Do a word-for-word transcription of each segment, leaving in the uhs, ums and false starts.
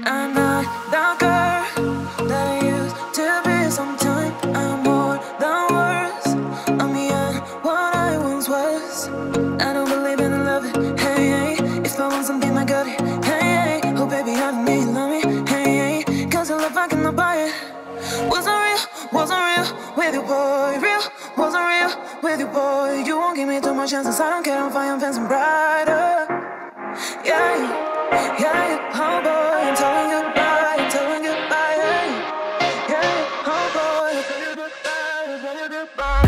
I'm not the girl that I used to be. Sometimes I'm more than words. I'm beyond what I once was. I don't believe in love, hey, hey. If I want something, I got it, hey, hey. Oh baby, I don't need love me, hey, hey. Cause your love, I cannot buy it. Wasn't real, wasn't real with you, boy. Real, wasn't real with you, boy. You won't give me too much chances. I don't care, I'm fine, I'm fancy brighter. Yeah, yeah, yeah, oh boy, I'm telling goodbye, I'm telling goodbye, yeah, yeah, oh boy, I'm telling goodbye, I'm telling goodbye.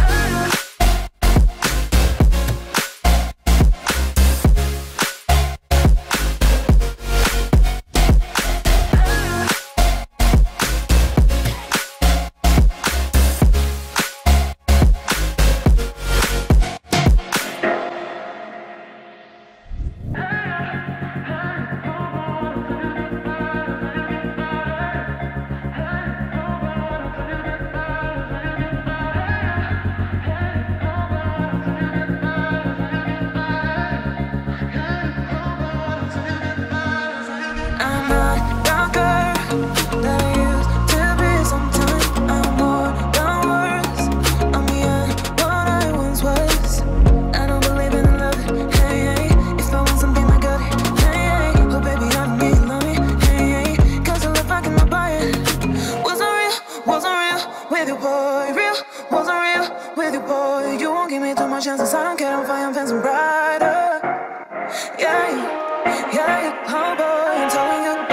Chances, I don't care, I'm fine, I'm fancy brighter. Yeah, yeah, yeah, oh boy, I'm telling you.